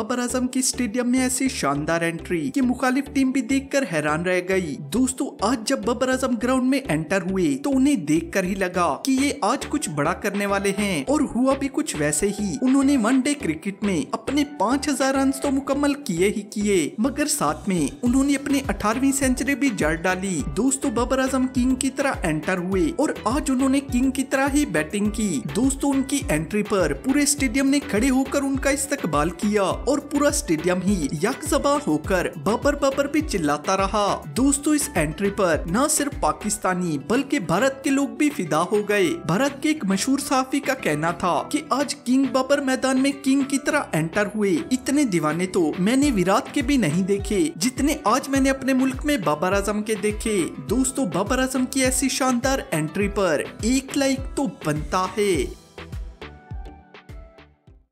बाबर आजम की स्टेडियम में ऐसी शानदार एंट्री कि मुखालिफ टीम भी देखकर हैरान रह गई। दोस्तों आज जब बाबर आजम ग्राउंड में एंटर हुए तो उन्हें देखकर ही लगा कि ये आज कुछ बड़ा करने वाले हैं और हुआ भी कुछ वैसे ही। उन्होंने वनडे क्रिकेट में अपने 5000 रन तो मुकम्मल किए ही किए, मगर साथ में उन्होंने अपनी 18वीं सेंचुरी भी जड़ डाली। दोस्तों बाबर आजम किंग की तरह एंटर हुए और आज उन्होंने किंग की तरह ही बैटिंग की। दोस्तों उनकी एंट्री पर पूरे स्टेडियम ने खड़े होकर उनका इस्तकबाल किया और पूरा स्टेडियम ही यकजबा होकर बाबर बाबर भी चिल्लाता रहा। दोस्तों इस एंट्री पर न सिर्फ पाकिस्तानी बल्कि भारत के लोग भी फिदा हो गए। भारत के एक मशहूर सहाफी का कहना था कि आज किंग बाबर मैदान में किंग की तरह एंटर हुए। इतने दीवाने तो मैंने विराट के भी नहीं देखे जितने आज मैंने अपने मुल्क में बाबर आजम के देखे। दोस्तों बाबर आजम की ऐसी शानदार एंट्री पर एक लाइक तो बनता है।